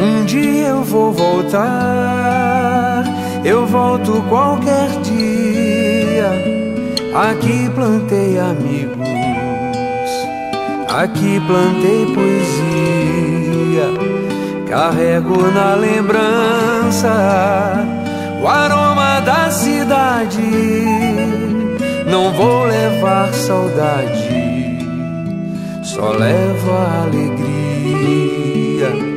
Um dia eu vou voltar, eu volto qualquer dia. Aqui plantei amigos, aqui plantei poesia. Carrego na lembrança o aroma da cidade. Não vou levar saudade, só levo a alegria.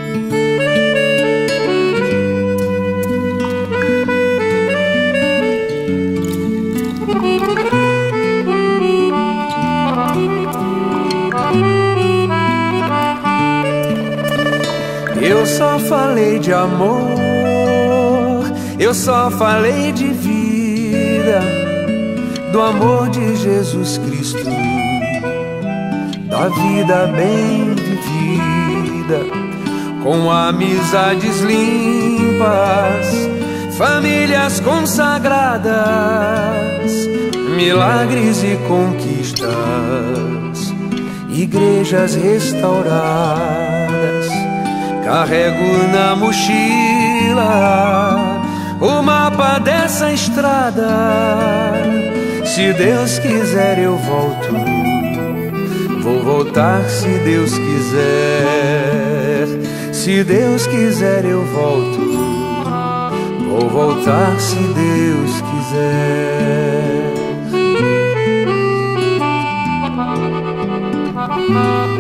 Eu só falei de amor, eu só falei de vida, do amor de Jesus Cristo, da vida bem vivida, com amizades limpas, famílias consagradas, milagres e conquistas, igrejas restauradas. Carrego na mochila o mapa dessa estrada. Se Deus quiser eu volto, vou voltar se Deus quiser. Se Deus quiser eu volto, vou voltar se Deus quiser.